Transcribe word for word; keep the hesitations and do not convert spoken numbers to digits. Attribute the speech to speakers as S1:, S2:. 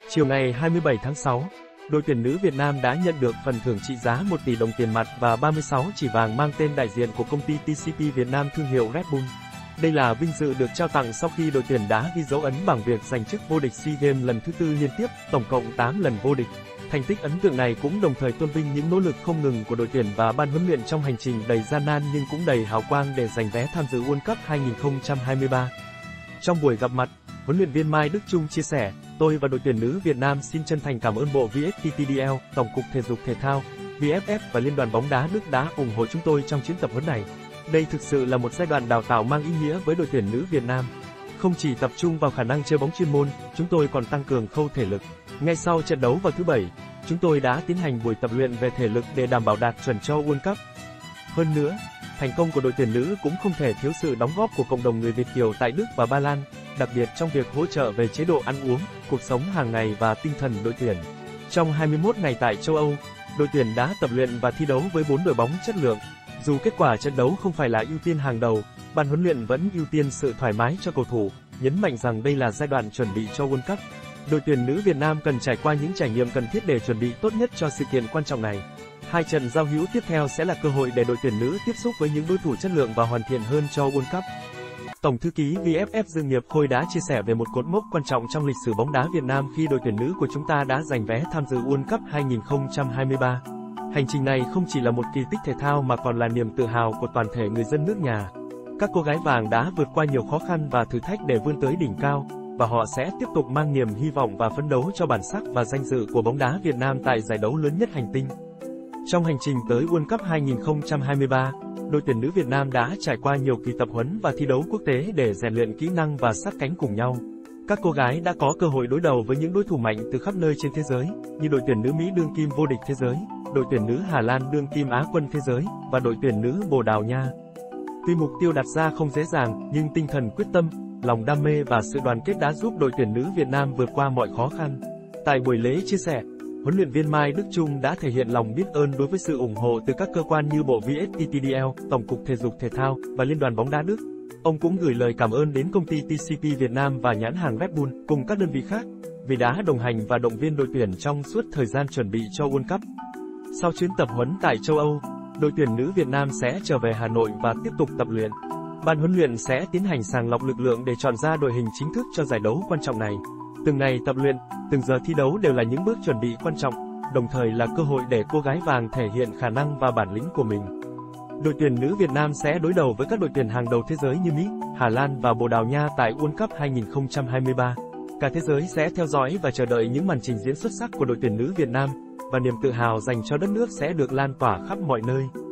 S1: Chiều ngày hai mươi bảy tháng sáu, đội tuyển nữ Việt Nam đã nhận được phần thưởng trị giá một tỷ đồng tiền mặt và ba mươi sáu chỉ vàng mang tên đại diện của công ty tê xê pê Việt Nam thương hiệu Red Bull. Đây là vinh dự được trao tặng sau khi đội tuyển đã ghi dấu ấn bằng việc giành chức vô địch SEA Games lần thứ tư liên tiếp, tổng cộng tám lần vô địch. Thành tích ấn tượng này cũng đồng thời tôn vinh những nỗ lực không ngừng của đội tuyển và ban huấn luyện trong hành trình đầy gian nan nhưng cũng đầy hào quang để giành vé tham dự World Cup hai không hai ba. Trong buổi gặp mặt, huấn luyện viên Mai Đức Chung chia sẻ, tôi và đội tuyển nữ Việt Nam xin chân thành cảm ơn Bộ vê ét pê tê đê lờ, Tổng cục Thể dục Thể thao, vê ép ép và Liên đoàn bóng đá Đức đã ủng hộ chúng tôi trong chuyến tập huấn này. Đây thực sự là một giai đoạn đào tạo mang ý nghĩa với đội tuyển nữ Việt Nam. Không chỉ tập trung vào khả năng chơi bóng chuyên môn, chúng tôi còn tăng cường khâu thể lực. Ngay sau trận đấu vào thứ Bảy, chúng tôi đã tiến hành buổi tập luyện về thể lực để đảm bảo đạt chuẩn cho World Cup. Hơn nữa, thành công của đội tuyển nữ cũng không thể thiếu sự đóng góp của cộng đồng người Việt kiều tại Đức và Ba Lan, đặc biệt trong việc hỗ trợ về chế độ ăn uống, cuộc sống hàng ngày và tinh thần đội tuyển. Trong hai mươi mốt ngày tại châu Âu, đội tuyển đã tập luyện và thi đấu với bốn đội bóng chất lượng. Dù kết quả trận đấu không phải là ưu tiên hàng đầu, ban huấn luyện vẫn ưu tiên sự thoải mái cho cầu thủ, nhấn mạnh rằng đây là giai đoạn chuẩn bị cho World Cup. Đội tuyển nữ Việt Nam cần trải qua những trải nghiệm cần thiết để chuẩn bị tốt nhất cho sự kiện quan trọng này. Hai trận giao hữu tiếp theo sẽ là cơ hội để đội tuyển nữ tiếp xúc với những đối thủ chất lượng và hoàn thiện hơn cho World Cup. Tổng thư ký vê ép ép Dương Nghiệp Khôi đã chia sẻ về một cột mốc quan trọng trong lịch sử bóng đá Việt Nam khi đội tuyển nữ của chúng ta đã giành vé tham dự World Cup hai không hai ba. Hành trình này không chỉ là một kỳ tích thể thao mà còn là niềm tự hào của toàn thể người dân nước nhà. Các cô gái vàng đã vượt qua nhiều khó khăn và thử thách để vươn tới đỉnh cao, và họ sẽ tiếp tục mang niềm hy vọng và phấn đấu cho bản sắc và danh dự của bóng đá Việt Nam tại giải đấu lớn nhất hành tinh. Trong hành trình tới World Cup hai không hai ba, đội tuyển nữ Việt Nam đã trải qua nhiều kỳ tập huấn và thi đấu quốc tế để rèn luyện kỹ năng và sát cánh cùng nhau. Các cô gái đã có cơ hội đối đầu với những đối thủ mạnh từ khắp nơi trên thế giới, như đội tuyển nữ Mỹ đương kim vô địch thế giới, đội tuyển nữ Hà Lan đương kim Á quân thế giới, và đội tuyển nữ Bồ Đào Nha. Tuy mục tiêu đặt ra không dễ dàng, nhưng tinh thần quyết tâm, lòng đam mê và sự đoàn kết đã giúp đội tuyển nữ Việt Nam vượt qua mọi khó khăn. Tại buổi lễ chia sẻ, huấn luyện viên Mai Đức Chung đã thể hiện lòng biết ơn đối với sự ủng hộ từ các cơ quan như Bộ vê ét pê tê đê lờ, Tổng cục Thể dục Thể thao và Liên đoàn bóng đá Đức. Ông cũng gửi lời cảm ơn đến công ty tê xê pê Việt Nam và nhãn hàng Red Bull cùng các đơn vị khác vì đã đồng hành và động viên đội tuyển trong suốt thời gian chuẩn bị cho World Cup. Sau chuyến tập huấn tại châu Âu, đội tuyển nữ Việt Nam sẽ trở về Hà Nội và tiếp tục tập luyện. Ban huấn luyện sẽ tiến hành sàng lọc lực lượng để chọn ra đội hình chính thức cho giải đấu quan trọng này. Từng ngày tập luyện, từng giờ thi đấu đều là những bước chuẩn bị quan trọng, đồng thời là cơ hội để cô gái vàng thể hiện khả năng và bản lĩnh của mình. Đội tuyển nữ Việt Nam sẽ đối đầu với các đội tuyển hàng đầu thế giới như Mỹ, Hà Lan và Bồ Đào Nha tại World Cup hai không hai ba. Cả thế giới sẽ theo dõi và chờ đợi những màn trình diễn xuất sắc của đội tuyển nữ Việt Nam, và niềm tự hào dành cho đất nước sẽ được lan tỏa khắp mọi nơi.